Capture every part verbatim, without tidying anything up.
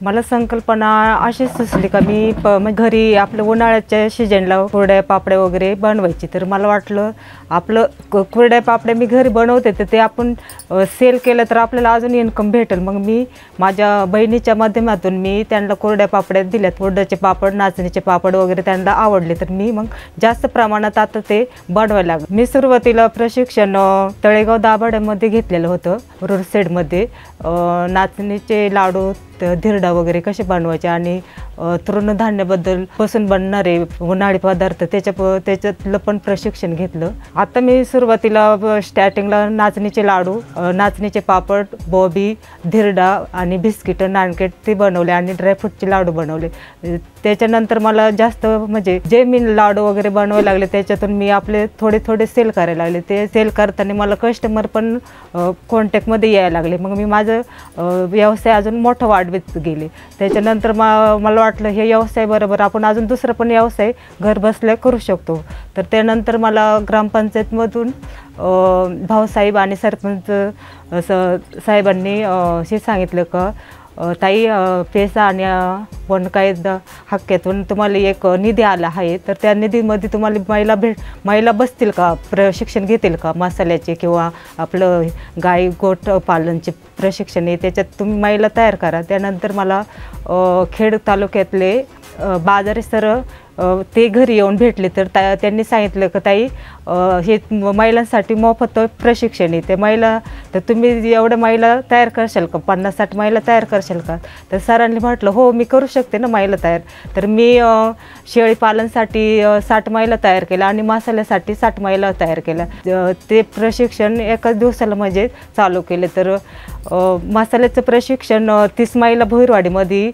मला संकल्पना अशी सुचली का मी प म्हणजे घरी आपलं उन्हाळ्याच्या सीजनला कुरड्या पापड्या वगैरे बनवायची। तर मला वाटलं आपलं कुरड्या पापड्या मी घरी बनवते तर ते आपण सेल केलं तर आपल्याला अजून इन्कम भेटेल। मग मी माझ्या बहिणीच्या माध्यमातून मी त्यांना कुरड्या पापड्या दिल्यात। उडदाचे पापड, नाचणीचे पापड वगैरे त्यांना आवडले तर मी मग जास्त प्रमाणात आता ते बनवायला लागले। मी सुरुवातीला प्रशिक्षण तळेगाव दाभाड्यामध्ये घेतलेलं होतं, रोडसेडमध्ये। नाचणीचे लाडू, धिरडा वगैरे कसे बनवायचे आणि तृणधान्याबद्दल पासून बनणारे उन्हाळी पदार्थ त्याच्या त्याच्यातलं पण प्रशिक्षण घेतलं। आता मी सुरुवातीला स्टार्टिंगला नाचणीचे लाडू, नाचणीचे पापड, बॉबी, धिरडा आणि बिस्किट, नानकेट ते बनवले आणि ड्रायफ्रूटचे लाडू बनवले। त्याच्यानंतर मला जास्त म्हणजे जे मी लाडू वगैरे बनवायला लागले त्याच्यातून मी आपले थोडे थोडे सेल करायला लागले। ते सेल करताना मला कस्टमर पण कॉन्टॅक्टमध्ये यायला लागले। मग मी माझं व्यवसाय अजून मोठा वाढवत गेले। त्याच्यानंतर मला वाटलं हे व्यवसाय बरोबर आपण अजून दुसरा पण व्यवसाय घर बसल्या करू शकतो। तर त्यानंतर मला ग्रामपंचायतमधून भाऊसाहेब आणि सरपंच साहेबांनी हे सांगितलं का ताई पेसा आणि वनकायदा हक्कातून तुम्हाला एक निधी आला आहे, तर त्या निधीमध्ये तुम्हाला महिला भेट महिला बसतील का, प्रशिक्षण घेतील का मसाल्याचे किंवा आपलं गाई गोट पालनचे प्रशिक्षण आहे, त्याच्यात तुम्ही महिला तयार करा। त्यानंतर मला खेड तालुक्यातले बाजारी सर ते घरी येऊन भेटले तर त्यांनी सांगितलं की ताई हे महिलांसाठी मोफत प्रशिक्षण आहे, ते महिला तर तुम्ही एवढ्या महिला तयार करशाल का, पन्नास साठ महिला तयार करशाल का। तर सरांनी म्हटलं हो मी करू शकते ना महिला तयार। तर मी शेळी पालनसाठी साठ महिला तयार केल्या आणि मसाल्यासाठी साठ महिला तयार केल्या। ते प्रशिक्षण एकाच दिवसाला म्हणजे चालू केले। तर मसाल्याचं प्रशिक्षण तीस महिला भुईरवाडीमध्ये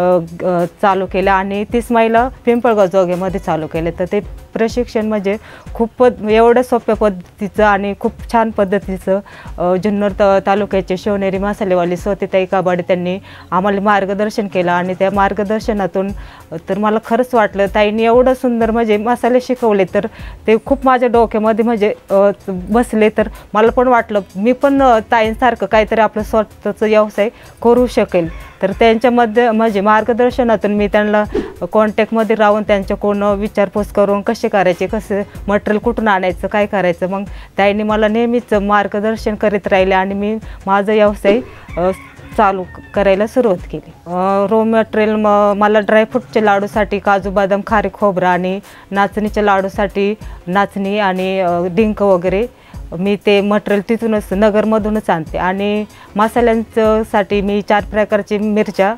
चालू केलं आणि तीस महिला पिंपळगाव जोगेमध्ये चालू केले। तर ते प्रशिक्षण म्हणजे खूप एवढं सोप्या पद्धतीचं आणि खूप छान पद्धतीचं जुन्नर तालुक्याचे शिवनेरी मसालेवाली स्वातीताई काबाडे त्यांनी आम्हाला मार्गदर्शन केलं आणि त्या मार्गदर्शनातून तर मला खरंच वाटलं ताईंनी एवढं सुंदर म्हणजे मसाले शिकवले तर ते खूप माझ्या डोक्यामध्ये म्हणजे बसले। तर मला पण वाटलं मी पण ताईंसारखं काहीतरी आपलं स्वतःचं व्यवसाय करू शकेल। तर त्यांच्यामध्ये म्हणजे मार्गदर्शनातून मी त्यांना कॉन्टॅक्टमध्ये राहून त्यांच्याकडून विचारपूस करून कसे करायचे, कसं मटेरियल कुठून आणायचं, काय करायचं, मग ताईंनी मला नेहमीच मार्गदर्शन करीत राहिले आणि मी माझा व्यवसाय चालू करायला सुरुवात केली। रॉ मटेरियल मला ड्रायफ्रूटच्या लाडूसाठी काजू बदाम खारी खोबरं आणि नाचणीच्या लाडूसाठी नाचणी आणि डिंक वगैरे मी ते मटेरियल तिथूनच नगरमधूनच आणते। आणि मसाल्यांसाठी मी चार प्रकारची मिरच्या,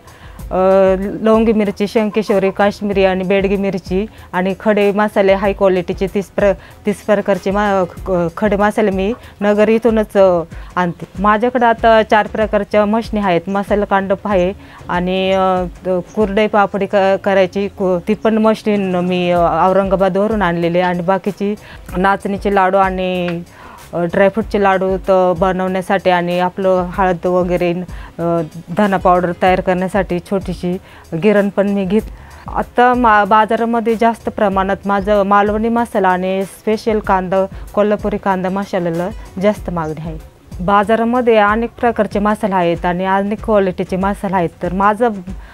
लवंगी मिरची, शंकेश्वरी, काश्मीरी आणि बेडगी मिरची आणि खडे मसाले हाय क्वालिटीचे तीस प्र तीस प्रकारचे मा खडे मसाले मी नगर इथूनच आणते। माझ्याकडे आता चार प्रकारच्या मशनी आहेत, मसाला कांडप आहे आणि कुरडई पापडी क करायची ती पण मशीन मी औरंगाबादवरून आणलेली आणि बाकीची नाचणीचे लाडू आणि ड्रायफ्रूटचे लाडू तर बनवण्यासाठी आणि आपलं हळद वगैरे धना पावडर तयार करण्यासाठी छोटीशी गिरण पण मी घेत। आता मा बाजारामध्ये जास्त प्रमाणात माझं मालवणी मसाला आणि स्पेशल कांदा, कोल्हापुरी कांदा मसाल्याला जास्त मागणी आहे। बाजारामध्ये अनेक प्रकारचे मसाले आहेत आणि अनेक क्वालिटीचे मसाले आहेत। तर माझं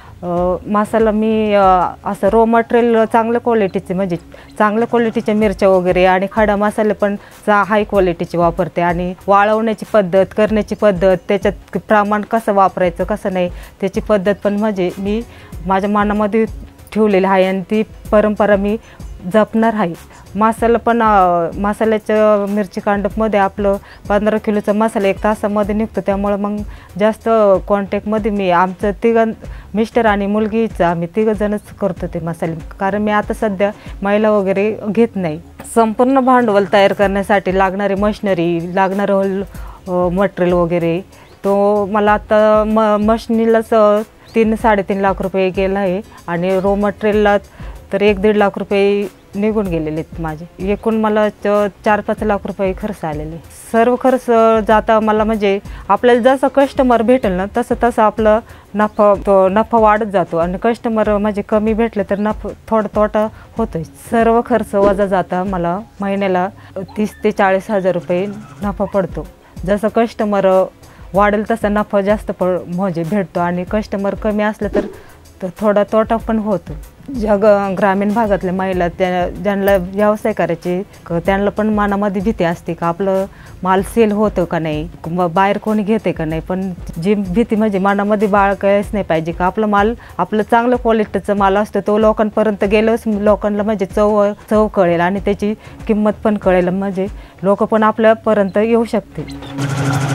मसाला मी असं रॉ मटेरियल चांगल्या क्वालिटीचे म्हणजे चांगल्या क्वालिटीच्या मिरच्या वगैरे आणि खडा मसाले पण चा हाय क्वालिटीचे वापरते आणि वाळवण्याची पद्धत, करण्याची पद्धत, त्याच्यात प्रमाण कसं वापरायचं कसं नाही त्याची पद्धत पण म्हणजे मी माझ्या मनामध्ये ठेवलेली आहे आणि ती परंपरा मी जपणार आहे। मसाला पण मसाल्याच्या मिरची कांडपमध्ये आपलं पंधरा किलोचा मसाला एक तासामध्ये निघतो, त्यामुळे मग जास्त कॉन्टॅक्टमध्ये मी आमचं तिघं मिस्टर आणि मुलगीचं आम्ही तिघंजणच करतो ते मसाले, कारण मी आता सध्या महिला वगैरे घेत नाही। संपूर्ण भांडवल तयार करण्यासाठी लागणारी मशिनरी, लागणारं मटेरियल वगैरे तो मला आता म मशिनीलाच तीन साडेतीन लाख रुपये गेला आहे आणि रॉ मटेरियलला तर एक दीड लाख रुपये निघून गेलेले आहेत माझे। एकूण मला चार पाच लाख रुपये खर्च आलेले। सर्व खर्च जाता मला म्हणजे आपल्याला जसं कस्टमर भेटेल ना तसं तसं आपलं नफा तो नफा वाढत जातो आणि कस्टमर म्हणजे कमी भेटले तर नफा थोडा तोटा होतोय। सर्व खर्च वजा जाता मला महिन्याला तीस ते चाळीस हजार रुपये नफा पडतो। जसं कस्टमर वाढेल तसा नफा जास्त प म्हणजे भेटतो आणि कस्टमर कमी असलं तर तर थोडा तोटा पण होतो. ज्या ग ग्रामीण भागातल्या महिला त्या ज्यांना व्यवसाय करायचे त्यांना पण मनामध्ये भीती असते का आपलं माल सेल होतं का नाही, बाहेर कोणी घेते का नाही. पण जी भीती म्हणजे मनामध्ये बाळगायच नाही पाहिजे का आपलं माल आपलं चांगलं क्वालिटीचं माल असतो तो लोकांपर्यंत गेलोच लोकांना म्हणजे चव चव कळेल आणि त्याची किंमत पण कळेल म्हणजे लोक पण आपल्यापर्यंत येऊ शकते.